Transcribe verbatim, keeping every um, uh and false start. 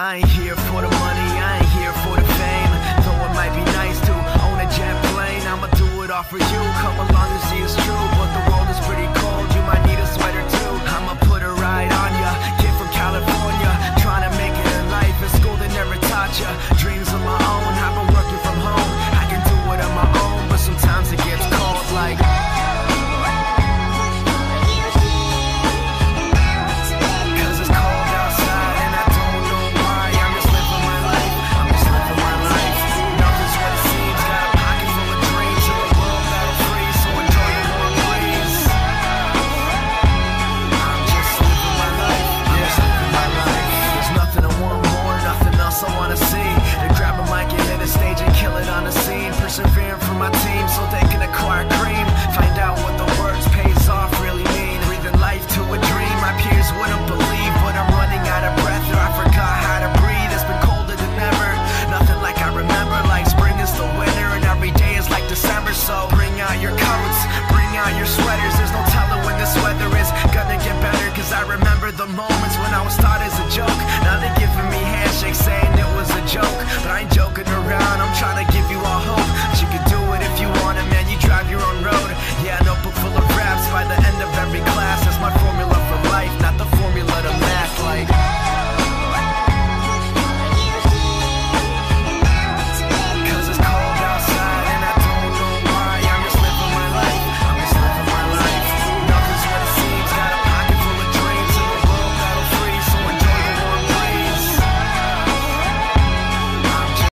I ain't here for the money, I ain't here for the fame. Though it might be nice to own a jet plane, I'ma do it all for you. Come